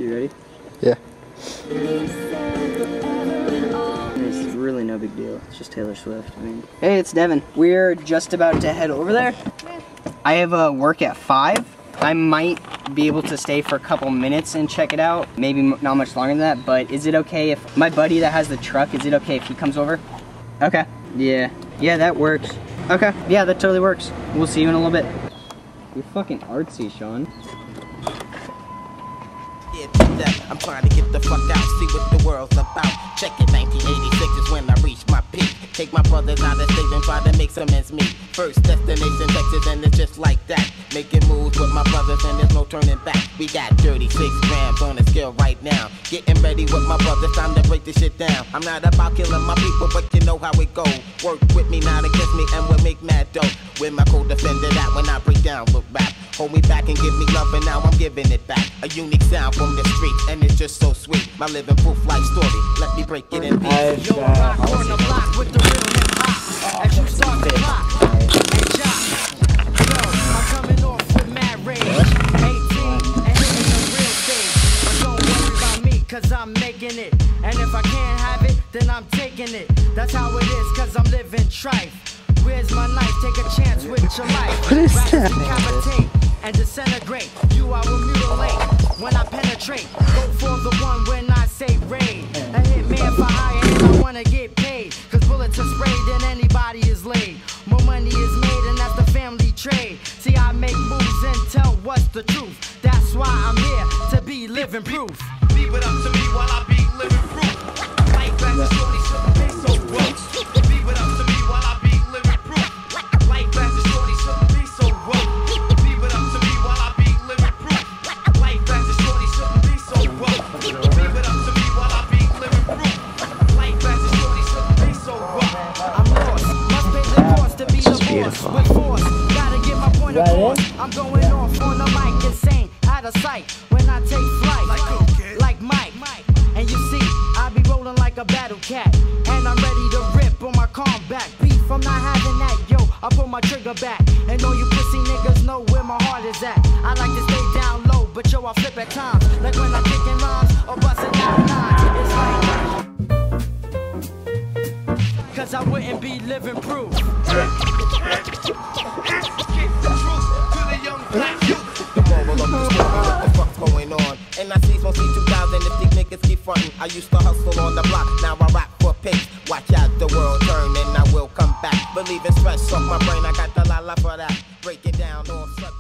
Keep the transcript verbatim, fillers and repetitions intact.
You ready? Yeah. It's really no big deal. It's just Taylor Swift. I mean, hey, it's Devin. We're just about to head over there. I have uh, work at five. I might be able to stay for a couple minutes and check it out. Maybe not much longer than that, but is it okay if my buddy that has the truck, is it okay if he comes over? Okay. Yeah. Yeah, that works. Okay. Yeah, that totally works. We'll see you in a little bit. You're fucking artsy, Sean. I'm trying to get the fuck out, see what the world's about. Check it, nineteen eighty-six is when I reached my peak. Take my brothers out of state and try to make some ends meet. First destination Texas and it's just like that. Making moves with my brothers and there's no turning back. We got thirty-six grams on the scale right now. Getting ready with my brothers, time to break this shit down. I'm not about killing my people, but you know how it go. Work with me, not against me, and we'll make mad dough. With my co-defender that when I break down with rap. Hold me back and give me love, and now I'm giving it back. A unique sound from the streets, and it's just so sweet. My living proof life story, let me break it in pieces. Yo, rock on the block with the real hip-hop. As you start to rock and chop. Yo, I'm coming off with mad rage. eighteen and hitting the real stage. But don't worry about me, cause I'm making it. And if I can't have it, then I'm taking it. That's how it is, cause I'm living trife. Where's my knife? Take a chance with your life. What is that? Decapitate and disintegrate. You I will mutilate when I penetrate. Go for the one when I say raid. A hitman for hire and I wanna get paid. Cause bullets are sprayed and anybody is laid. More money is made and that's the family trade. See, I make moves and tell what's the truth. That's why I'm here to be living proof. Leave it up to me while I be living proof. Life back to shorty shouldn't be so rough. Leave it up to me while I be living proof. Life back to shorty shouldn't be so rough. Leave it up to me while I be living proof. Life back to shorty shouldn't be so rough. Leave it up to me while I be living proof. Life back to shorty shouldn't be so rough. I'm lost, must pay the cost to be the boss. With force, gotta get my point across. I'm going off on the mic, insane, out of sight. When I take flight, like Mike. And you see, I be rolling like a battle cat. And I'm ready to rip on my combat. Beef, I'm not having that, yo, I pull my trigger back. And all you pussy niggas know where my heart is at. I like to stay down low, but yo, I flip at times. Like when I'm kicking rhymes or busting down nines. It's like, cause I wouldn't be living proof. Going on, and I see some C two thousand if these niggas keep frontin'. I used to hustle on the block, now I rap for pics. Watch out, the world turn and I will come back. Believe in stress off my brain, I got the la la for that. Break it down on